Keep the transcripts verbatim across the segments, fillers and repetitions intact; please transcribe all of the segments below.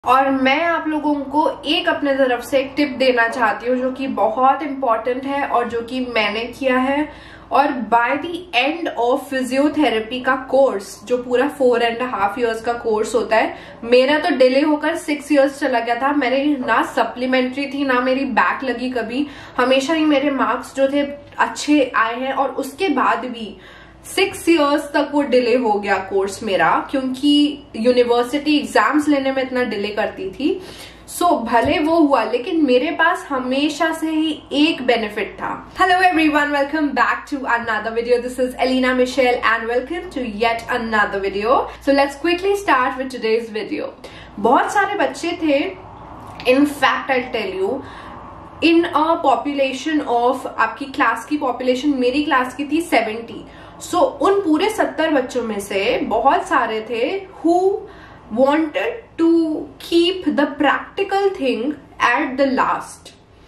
और मैं आप लोगों को एक अपने तरफ से एक टिप देना चाहती हूँ जो कि बहुत इम्पोर्टेंट है और जो कि मैंने किया है। और by the end of physiotherapy का कोर्स, जो पूरा फोर एंड हाफ इयर्स का कोर्स होता है, मेरा तो डिले होकर सिक्स इयर्स चला गया था। मेरे ना सप्लीमेंट्री थी ना मेरी बैक लगी कभी, हमेशा ही मेरे मार्क्स जो थे अच्छे आए हैं। और उसके बाद भी सिक्स इयर्स तक वो डिले हो गया कोर्स मेरा, क्योंकि यूनिवर्सिटी एग्जाम्स लेने में इतना डिले करती थी। सो so, भले वो हुआ, लेकिन मेरे पास हमेशा से ही एक बेनिफिट था। Hello everyone, welcome back to another video. This is Elina Mitchell and welcome to yet another video. So let's quickly start with today's video. बहुत सारे बच्चे थे, in fact I tell you, in a population of, आपकी class की population मेरी class की थी seventy. सो so, उन पूरे सत्तर बच्चों में से बहुत सारे थे who wanted to keep the practical thing at the last।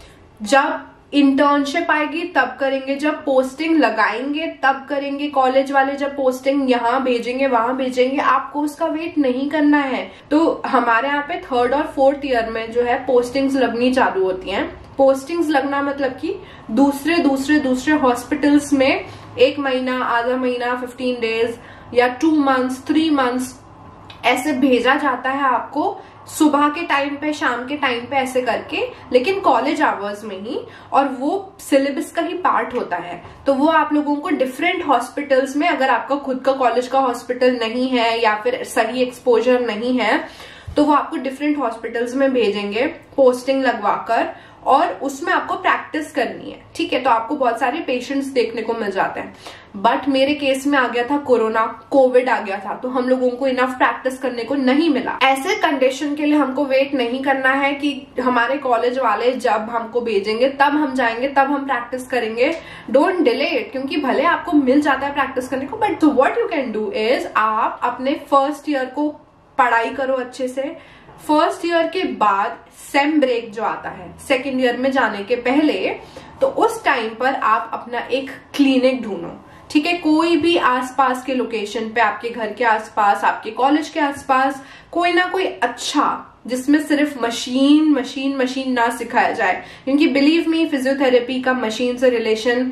जब इंटर्नशिप आएगी तब करेंगे, जब पोस्टिंग लगाएंगे तब करेंगे, कॉलेज वाले जब पोस्टिंग यहाँ भेजेंगे वहां भेजेंगे, आपको उसका वेट नहीं करना है। तो हमारे यहाँ पे थर्ड और फोर्थ ईयर में जो है पोस्टिंग्स लगनी चालू होती हैं। पोस्टिंग्स लगना मतलब कि दूसरे दूसरे दूसरे हॉस्पिटल्स में एक महीना, आधा महीना, फिफ्टीन डेज या टू मंथ्स, थ्री मंथ्स ऐसे भेजा जाता है आपको, सुबह के टाइम पे, शाम के टाइम पे, ऐसे करके, लेकिन कॉलेज आवर्स में ही। और वो सिलेबस का ही पार्ट होता है। तो वो आप लोगों को डिफरेंट हॉस्पिटल्स में, अगर आपका खुद का कॉलेज का हॉस्पिटल नहीं है या फिर सही एक्सपोजर नहीं है, तो वो आपको डिफरेंट हॉस्पिटल्स में भेजेंगे पोस्टिंग लगवाकर, और उसमें आपको प्रैक्टिस करनी है। ठीक है, तो आपको बहुत सारे पेशेंट्स देखने को मिल जाते हैं। बट मेरे केस में आ गया था कोरोना, कोविड आ गया था, तो हम लोगों को इनफ प्रैक्टिस करने को नहीं मिला। ऐसे कंडीशन के लिए हमको वेट नहीं करना है कि हमारे कॉलेज वाले जब हमको भेजेंगे तब हम जाएंगे, तब हम प्रैक्टिस करेंगे। डोंट डिले इट, क्योंकि भले आपको मिल जाता है प्रैक्टिस करने को, but what you can do is, आप अपने फर्स्ट ईयर को पढ़ाई करो अच्छे से। फर्स्ट ईयर के बाद सेम ब्रेक जो आता है सेकेंड ईयर में जाने के पहले, तो उस टाइम पर आप अपना एक क्लिनिक ढूंढो। ठीक है, कोई भी आसपास के लोकेशन पे, आपके घर के आसपास, आपके कॉलेज के आसपास, कोई ना कोई अच्छा, जिसमें सिर्फ मशीन मशीन मशीन ना सिखाया जाए। क्योंकि बिलीव मी, फिजियोथेरेपी का मशीन से रिलेशन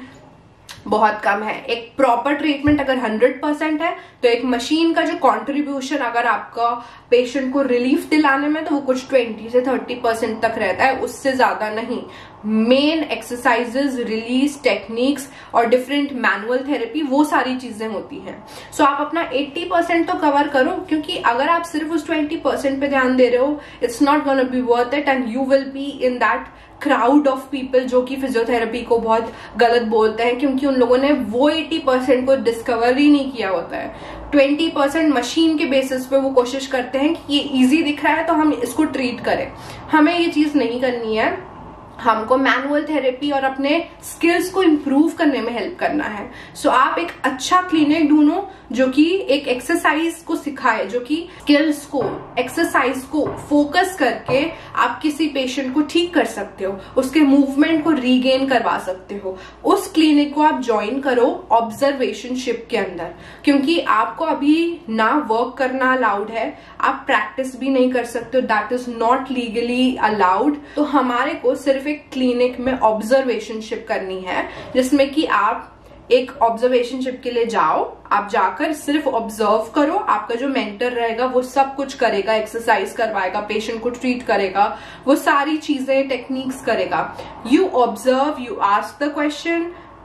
बहुत कम है। एक प्रॉपर ट्रीटमेंट अगर हंड्रेड परसेंट है, तो एक मशीन का जो कंट्रीब्यूशन अगर आपका पेशेंट को रिलीफ दिलाने में, तो वो कुछ ट्वेंटी से थर्टी परसेंट तक रहता है, उससे ज्यादा नहीं। मेन एक्सरसाइजेस, रिलीज टेक्निक्स और डिफरेंट मैनुअल थेरेपी, वो सारी चीजें होती हैं। सो so, आप अपना अस्सी परसेंट तो कवर करो, क्योंकि अगर आप सिर्फ उस ट्वेंटी परसेंट पे ध्यान दे रहे हो, it's not gonna be worth it and you will be in that crowd of people जो कि फिजियोथेरेपी को बहुत गलत बोलते हैं, क्योंकि उन लोगों ने वो अस्सी परसेंट को डिस्कवर ही नहीं किया होता है। ट्वेंटी परसेंट मशीन के बेसिस पे वो कोशिश करते हैं कि ये इजी दिख रहा है तो हम इसको ट्रीट करें। हमें ये चीज नहीं करनी है। हमको मैनुअल थेरेपी और अपने स्किल्स को इम्प्रूव करने में हेल्प करना है। सो so, आप एक अच्छा क्लिनिक ढूंढो जो कि एक एक्सरसाइज को सिखाए, जो कि स्किल्स को, एक्सरसाइज को फोकस करके आप किसी पेशेंट को ठीक कर सकते हो, उसके मूवमेंट को रीगेन करवा सकते हो। उस क्लिनिक को आप ज्वाइन करो ऑब्जर्वेशनशिप के अंदर, क्योंकि आपको अभी ना वर्क करना अलाउड है, आप प्रैक्टिस भी नहीं कर सकते हो, that is not legally allowed. तो हमारे को सिर्फ एक क्लिनिक में ऑब्जर्वेशनशिप करनी है, जिसमें कि आप एक ऑब्जर्वेशनशिप के लिए जाओ, आप जाकर सिर्फ ऑब्जर्व करो। आपका जो मेंटर रहेगा वो सब कुछ करेगा, एक्सरसाइज करवाएगा, पेशेंट को ट्रीट करेगा, वो सारी चीजें, टेक्निक्स करेगा। You observe, you ask the question.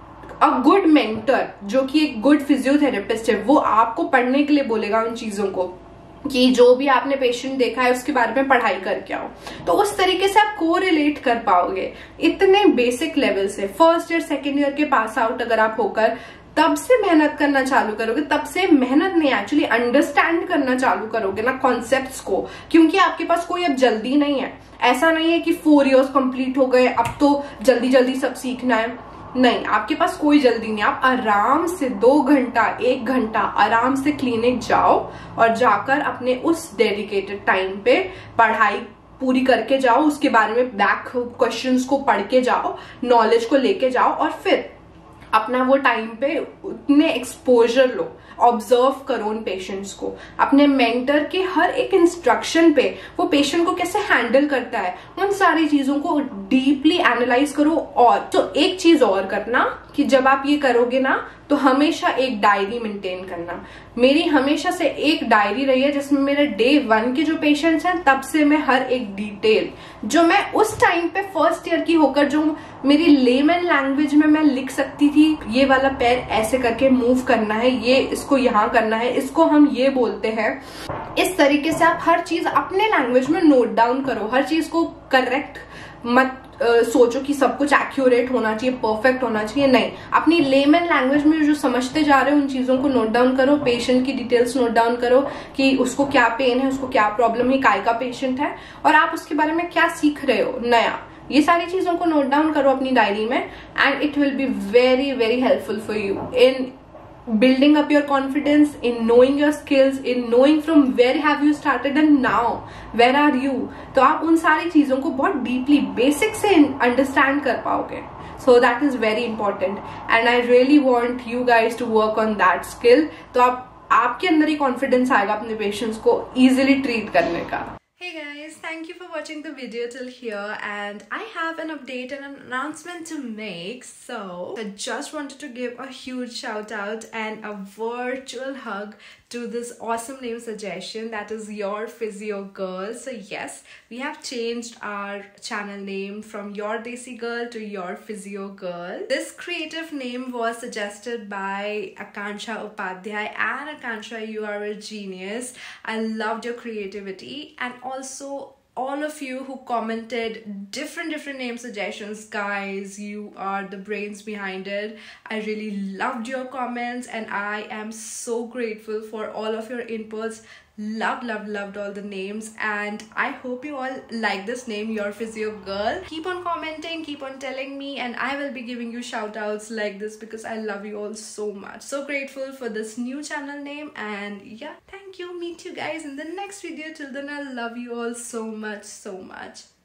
A good mentor, जो कि एक गुड फिजियोथेरेपिस्ट है, वो आपको पढ़ने के लिए बोलेगा उन चीजों को, कि जो भी आपने पेशेंट देखा है उसके बारे में पढ़ाई करके आओ। तो उस तरीके से आप को रिलेट कर पाओगे इतने बेसिक लेवल से। फर्स्ट ईयर सेकेंड ईयर के पास आउट अगर आप होकर तब से मेहनत करना चालू करोगे, तब से मेहनत नहीं, एक्चुअली अंडरस्टैंड करना चालू करोगे ना कॉन्सेप्ट्स को, क्योंकि आपके पास कोई अब जल्दी नहीं है। ऐसा नहीं है कि फोर इयर्स कंप्लीट हो गए, अब तो जल्दी जल्दी सब सीखना है। नहीं, आपके पास कोई जल्दी नहीं। आप आराम से दो घंटा एक घंटा आराम से क्लिनिक जाओ और जाकर अपने उस डेडिकेटेड टाइम पे पढ़ाई पूरी करके जाओ, उसके बारे में बैक क्वेश्चंस को पढ़ के जाओ, नॉलेज को लेके जाओ, और फिर अपना वो टाइम पे उतने एक्सपोजर लो, ऑब्जर्व करो उन पेशेंट्स को, अपने मेंटर के हर एक इंस्ट्रक्शन पे वो पेशेंट को कैसे हैंडल करता है, उन सारी चीजों को डीपली एनालाइज करो। और तो एक चीज और करना कि जब आप ये करोगे ना तो हमेशा एक डायरी मेंटेन करना। मेरी हमेशा से एक डायरी रही है जिसमें मेरे डे वन के जो पेशेंट्स हैं तब से मैं हर एक डिटेल जो मैं उस टाइम पे फर्स्ट ईयर की होकर जो मेरी लेमन लैंग्वेज में मैं लिख सकती थी, ये वाला पैर ऐसे करके मूव करना है, ये इसको यहाँ करना है, इसको हम ये बोलते हैं, इस तरीके से आप हर चीज अपने लैंग्वेज में नोट डाउन करो। हर चीज को करेक्ट मत Uh, सोचो कि सब कुछ एक्यूरेट होना चाहिए, परफेक्ट होना चाहिए, नहीं, अपनी लेमन लैंग्वेज में जो समझते जा रहे हो उन चीजों को नोट डाउन करो। पेशेंट की डिटेल्स नोट डाउन करो कि उसको क्या पेन है, उसको क्या प्रॉब्लम है, काय का पेशेंट है और आप उसके बारे में क्या सीख रहे हो नया, ये सारी चीजों को नोट डाउन करो अपनी डायरी में। And it will be very very helpful for you in building up your confidence, in knowing your skills, in knowing from where have you started and now where are you। तो आप उन सारी चीजों को बहुत deeply basic से understand कर पाओगे। So that is very important and I really want you guys to work on that skill। तो आप आपके अंदर ही कॉन्फिडेंस आएगा अपने पेशेंट्स को इजिली ट्रीट करने का। Hey guys, thank you for watching the video till here and I have an update and an announcement to make. So I just wanted to give a huge shout out and a virtual hug to this awesome name suggestion, that is Your Physio Girl. So yes, we have changed our channel name from Your Desi Girl to Your Physio Girl. This creative name was suggested by Akansha Upadhyay, and Akansha, you are a genius. I loved your creativity, and also all of you who commented different different name suggestions, guys, you are the brains behind it. I really loved your comments and I am so grateful for all of your inputs. Loved loved loved all the names and I hope you all like this name, Your Physio Girl. Keep on commenting, keep on telling me and I will be giving you shout outs like this because I love you all so much. So grateful for this new channel name and yeah, thank you. Meet you guys in the next video. Till then, I love you all so much so much.